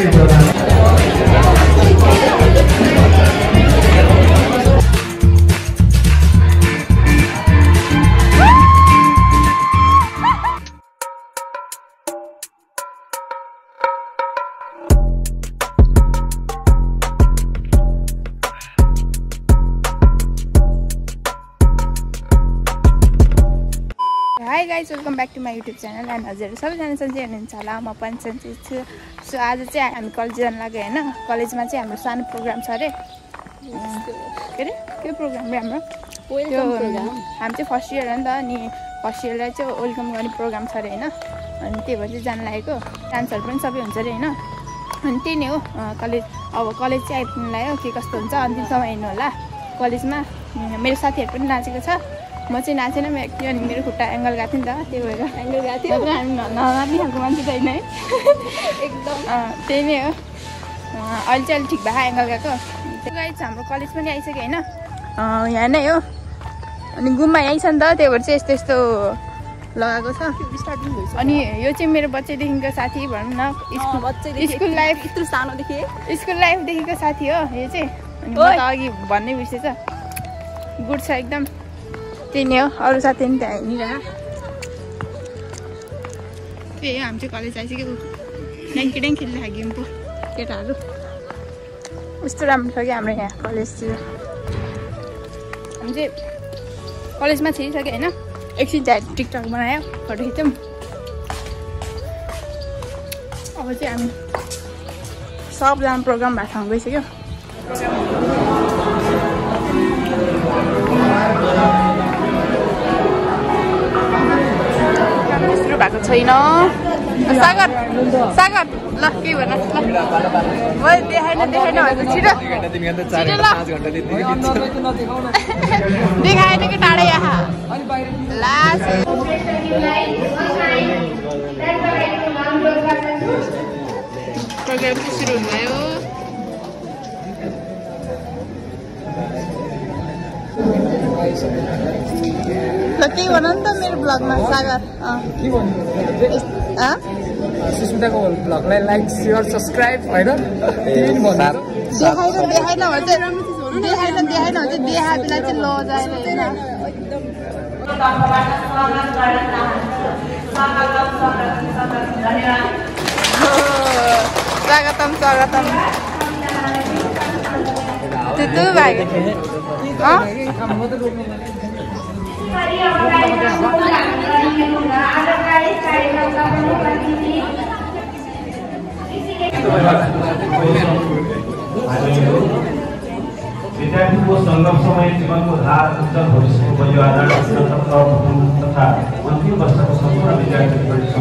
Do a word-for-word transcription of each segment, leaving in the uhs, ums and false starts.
Hi guys, welcome back to my YouTube channel and हजुर सबैजना सन्चै हुनुहुन्छ होला म पनि सन्चै छु। सो आज चाहिँ हामी कलेज जान लाग्यो हैन। कलेजमा चाहिँ हाम्रो सानो प्रोग्राम छ रे। के रे के प्रोग्राम रे हाम्रो? Welcome program. हामी चाहिँ फर्स्ट इयर हो नि त अनि फर्स्ट इयरलाई चाहिँ वेलकम गर्ने प्रोग्राम छ रे हैन। अनि त्यही भएर चाहिँ जान लागेको। डान्सहरु पनि सबै हुन्छ रे हैन। अनि त्यही नै हो कलेज अब कलेज चाहिँ आइपुग्न लाग्यो के कस्तो हुन्छ अन्तिमसम्म हेर्नु होला। कलेजमा मेरो साथीहरु पनि नाचेको छ। म चाहिँ नाचेन किनभने मेरो खुट्टा एङ्गल गएको थियो नि त त्यही भएर एङ्गल गएको थियो तर हामी ननाच्ने खालको मान्छे छैन है एकदम त्यही नै हो। अहिले चाहिँ अलिक ठिक भयो एङ्गल गएको। त्यो गाइस हाम्रो कलेज पनि आइसक्यो होइन यहाँ नै हो। अनि गुम्बा यहीँ छ नि त त्यही भएर चाहिँ यस्तो यस्तो लगाएको छ। अनि यो चाहिँ मेरो बच्चैदेखिको साथी भनौँ न स्कुल स्कुल लाइफ यत्रो सानोदेखि स्कुल लाइफदेखिको साथी हो यो चाहिँ। अनि म त अघि भन्नै बिर्सेछ गुड छ एकदम। त्यही नै हो अरू साथी पनि त्यहाँ हिँडिरह। त्यही हो हामी चाहिँ कलेज आइसक्यो। ड्याङ्की ड्याङ खेलिरहेको गेम पो केटाहरू यस्तो राम्रो छ कि हाम्रो यहाँ कलेजतिर। हामी चाहिँ कलेजमा छिरिसक्यो होइन। एकछिन चाहिँ टिकटक बनायो फोटो खिच्यौँ। अब चाहिँ हामी सबजना प्रोग्राम भएको ठाउँ गइसक्यो। सुरु भएको छैन। सागर सागर ल के भन ल देखाएन देखाएन भनेको छिटो देखाएन कि टाढा यहाँ लास प्रोग्राम चाहिँ सुरु हुनुभयो। ल केही भन नि त मेरो ब्लगमा सागर के भन्नु सुस्मिताको ब्लगलाई लाइक सेयर सब्सक्राइब होइन देखाएन देखाएन भन्छ देखाएन देखाएन भन्छ देखाए बेला चाहिँ ल जाएर होइन। स्वागतम स्वागतम त्यो भाइ विद्यार्थीको सङ्घर्षमय जीवनको धार उज्जवल भविष्यको बलियो आधार तथा अन्तिम वर्षको सम्पूर्ण विद्यार्थीहरू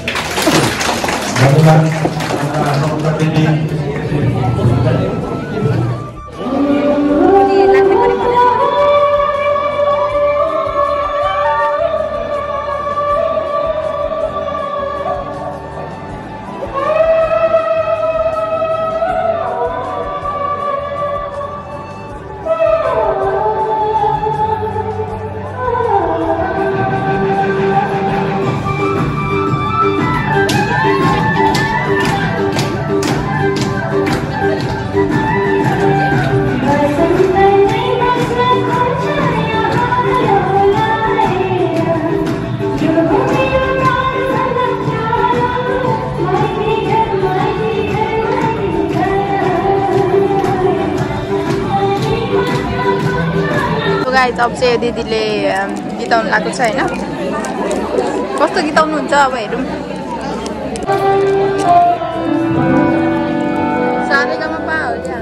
गाइस अब चाहिँ दिदीले गीताउनु लागेको छ होइन। कस्तो गीताउनुहुन्छ अब हेरौँ। सारेगामा पा हो क्या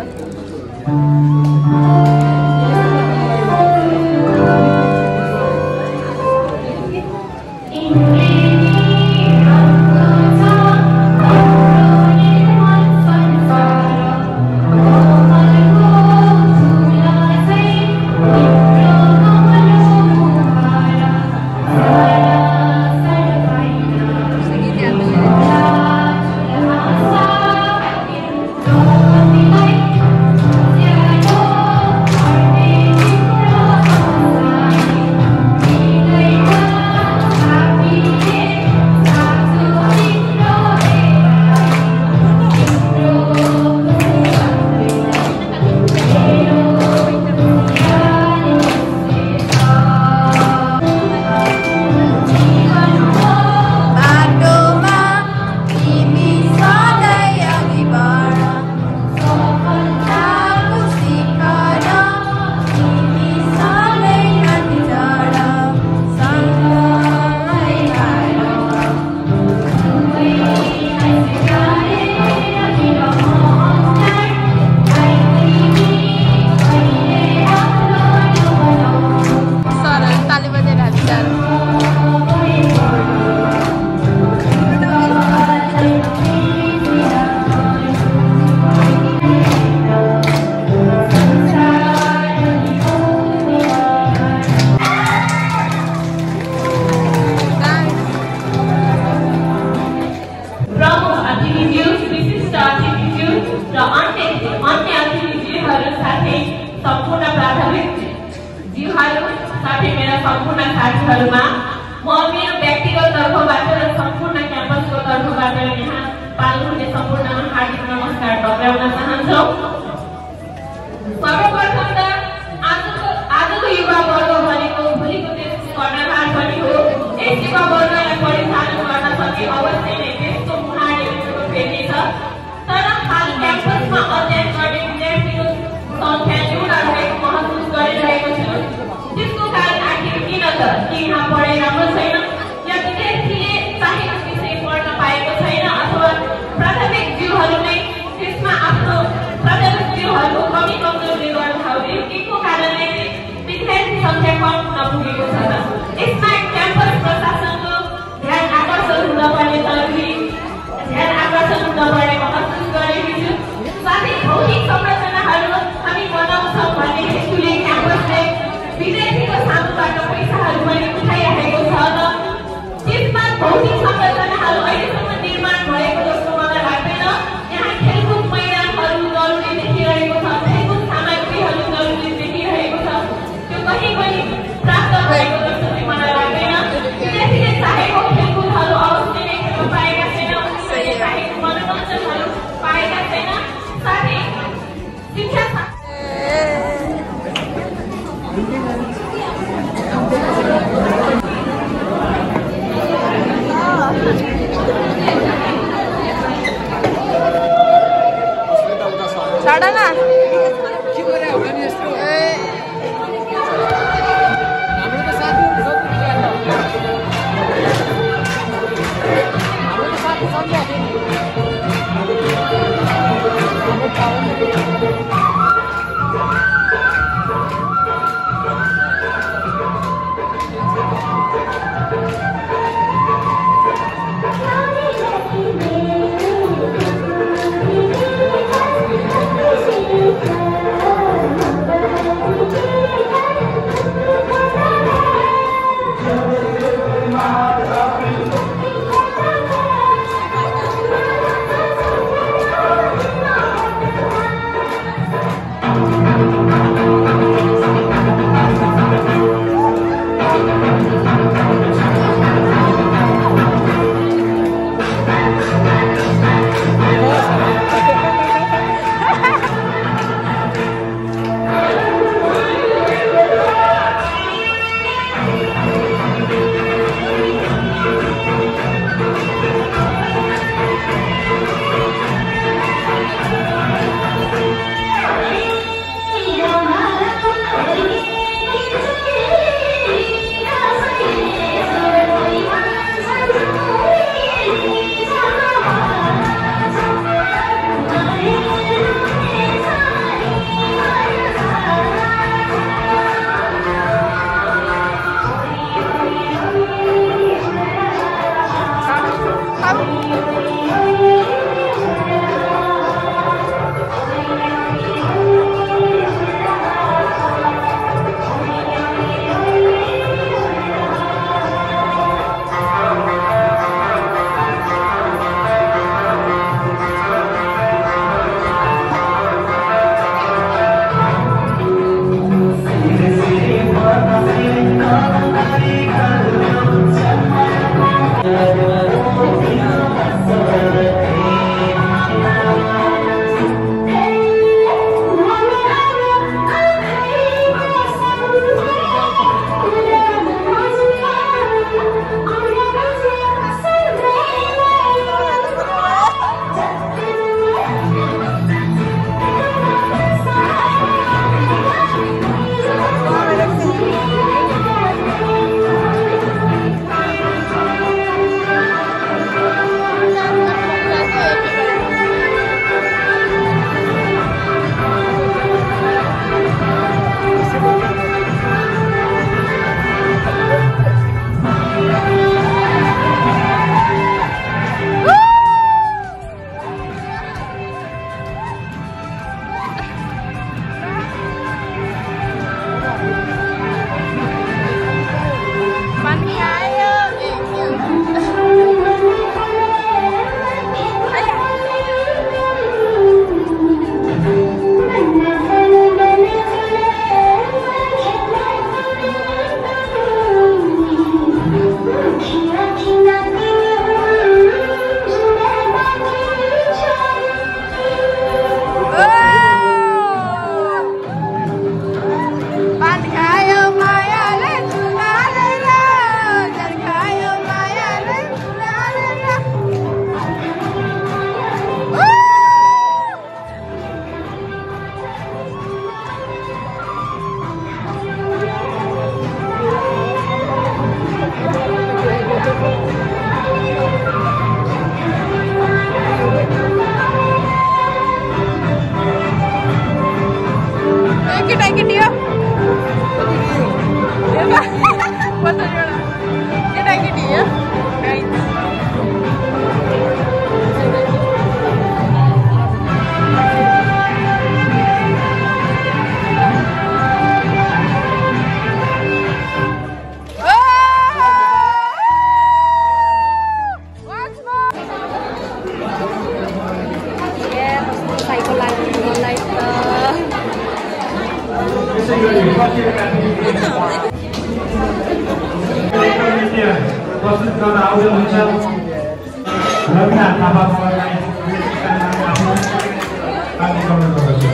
ज्यूहरू साथै मेरा सम्पूर्ण साथीहरूमा म मेरो व्यक्तिगत तर्फबाट र सम्पूर्ण क्याम्पसको तर्फबाट यहाँ पाल्नु हुने सम्पूर्णमा हार्दिक नमस्कार टक्राउन चाहन्छौँ। सर्वप्रथम त आजको आजको युवा वर्ग भनेको भोलिको देशको कर्णधार पनि हो। यस युवा वर्गलाई परिचालन गर्न सके अवश्य नै देशको मुहार एउटा फेर्नेछ। तर हाल क्याम्पसमा अध्ययन गर्ने विद्यार्थीको सङ्ख्या न्यून रहेको महसुस गरिरहेको छु। त्यसको कारण आखिर किन त कि यहाँ पढाइ राम्रो छैन या विद्यार्थीले चाहेको विषय पढ्न पाएको छैन अथवा प्राथमिक जीवहरू नै त्यसमा आफ्नो प्राथमिक जीवहरूको कमी कमजोरले गर्दा हो। यो केको कारणले विद्यार्थी सङ्ख्या कम नपुगेको छ त यसमा क्याम्पस प्रशासनको ध्यान आकर्षण हुनुपर्ने जरुरी ध्यान आकर्षण हुनुपर्ने महसुस गरेको छु। साथै भौतिक संरचनाहरू हामी बनाउँछौँ भन्ने हेतुले क्याम्पसले विद्यार्थीको सामुबाट पैसाहरू पनि उठाइरहेको छ र त्यसमा भौतिक संरचनाहरू अहिलेसम्म निर्माण भएको जस्तो मलाई लाग्दैन। यहाँ खेलकुद मैदानहरू जरुरी देखिरहेको छ, खेलकुद सामग्रीहरू जरुरी देखिरहेको छ, त्यो कहीँ पनि प्राप्त भएको जस्तो चाहिँ मलाई लाग्दैन। विद्यार्थीले चाहेको खेलकुदहरू अवश्य नै खेल्न पाएका छैन, उनीहरूले चाहेको मनोरञ्जनहरू पाएका छैन। साथै शिक्षा साडा ना के गरे होला नि यस्तो हाम्रो त साथी हाम्रो त साथी सम्झ्या रविना थापा मगरलाई हामी गर्न गर्दछु।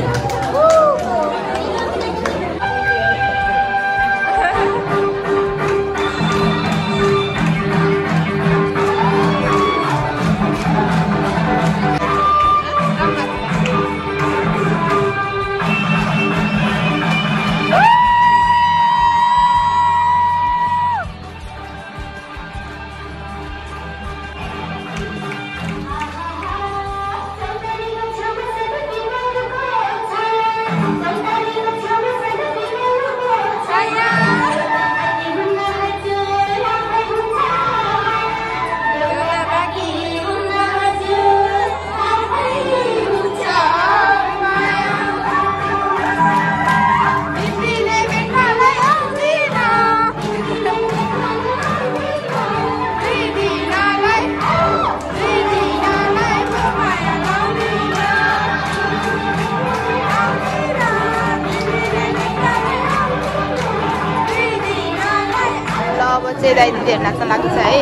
चाहिँ दाइ दिदीहरू नाच्न लाग्छ है।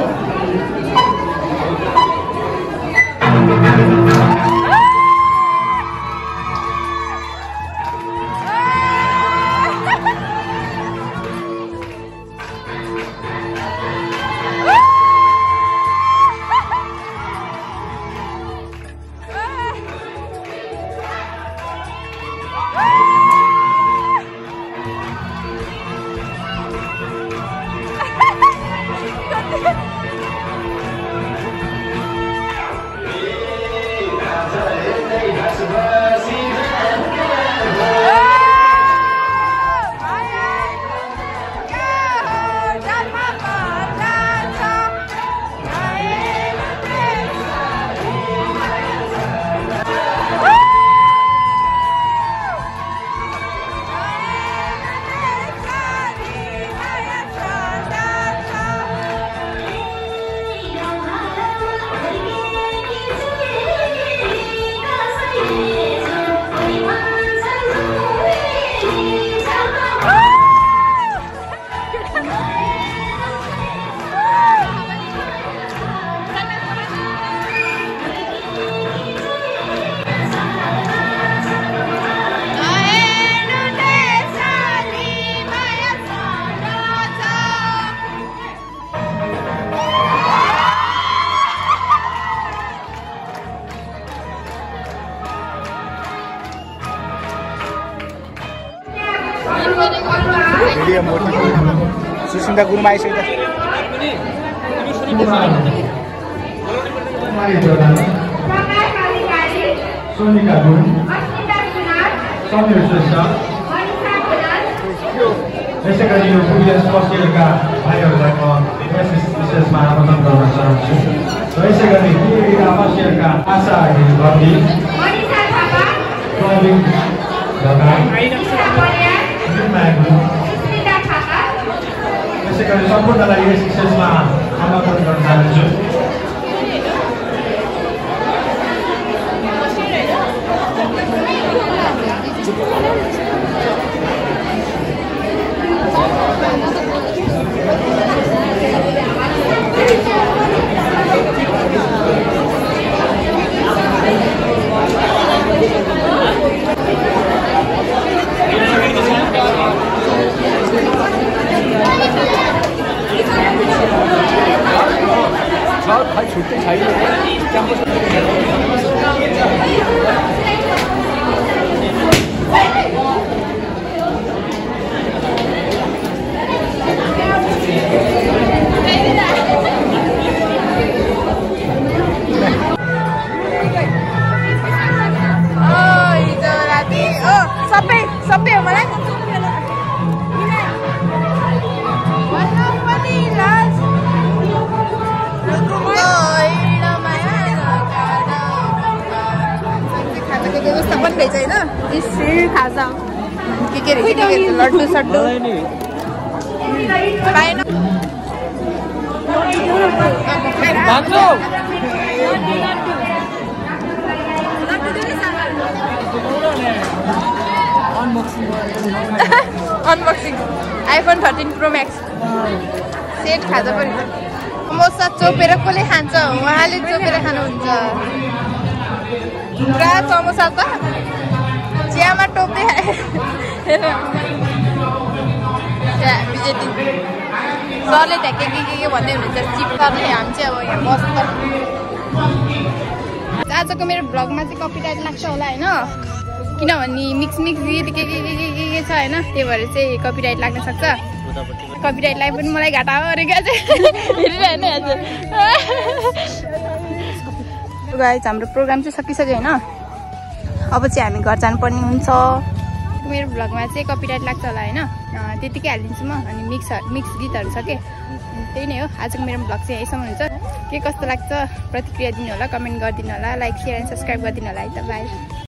भिडियो मोटी सुसिन्दा गुरुमा आइसक्यो सोनिका गुरुङ समीर श्रेष्ठ यसै गरी यो पुग्य स्पष्टका भाइहरूलाई म विशेषमा आमन्त्रण गर्न चाहन्छु र यसै गरी आवासीयका आशा गर्दी प्रवीण लगायत यसै गरी सम्पूर्णलाई यस विशेषमा आमन्त्रण गर्न चाहन्छु। छुट्टै छैन सबै सबै हो मलाई व्यवस्था पनि रहेछ होइन खाजा के के रहेछ के के लड्डु सड्डु पाएन unboxing iPhone thirteen pro max set खाजा पनि समोसा चोपेर कसले खान्छ उहाँले चोपेर खानुहुन्छ पुरा समोसा त चियामा टोपे सरले त्यहाँ के के के के भन्दै हुनुहुन्छ चिप गर्ने हामी चाहिँ अब यहाँ बस्छ आजको मेरो भ्लगमा चाहिँ कपिराइट लाग्छ होला होइन किनभने मिक्स मिक्स गीत के के के के के छ होइन त्यही भएर चाहिँ कपिराइट लाग्न सक्छ कपिराइटलाई पनि मलाई घाटा हो अरे क्या चाहिँ हेरिरहेन आज गाइस हाम्रो प्रोग्राम चाहिँ सकिसक्यो होइन अब चाहिँ हामी घर जानुपर्ने हुन्छ मेरो भ्लगमा चाहिँ कपिराइट लाग्छ होला होइन त्यतिकै हालिदिन्छु म अनि मिक्स मिक्स गीतहरू छ के त्यही नै हो आजको मेरो भ्लग चाहिँ यहीसम्म हुन्छ के कस्तो लाग्छ प्रतिक्रिया दिनु होला कमेन्ट गरिदिनु होला लाइक सेयर एन्ड सब्सक्राइब गरिदिनु होला है त बाई